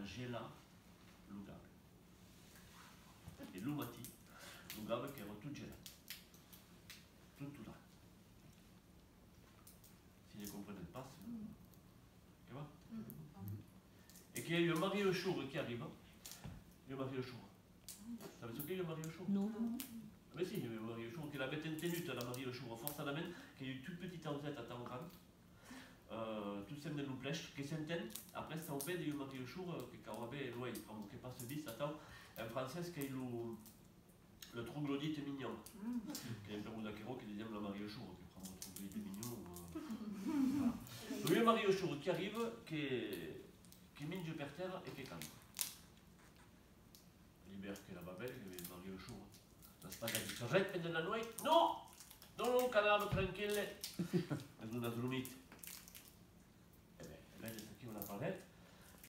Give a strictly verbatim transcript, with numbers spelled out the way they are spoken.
gela l'ugave. Et l'umati, l'ugave che era tutto gelato. Tutto là. Si ne comprenez pas, c'est... Tu vois? Et qu'il y a eu un mari au jour qui arrive. Le mari au jour. Vous savez ce qu'est le mari au jour? Non. Mais si, le mari au jour, qui avait une tenue, la mari au jour, force à la main, qui a eu toute petite enceinte à temps grande. Euh, tout ça de nous plèche, qui s'entend. Après, ça en fait des mari au jour, qui quand on avait loin, qui passe bis, attends, un français qui a eu le, le troglodyte mignon. Qui est un peu d'acquéro qui disait le mari au jour, qui prend le troglodyte mignon. Voilà. Donc, le mari au jour qui arrive, qui est. Qui minge per terre et qui canta. Libère che la Babel, che il mari au jour. La spada di sorrette della noi? No! Non un canale tranquille. È una slumite. E beh, vedete qui una palette.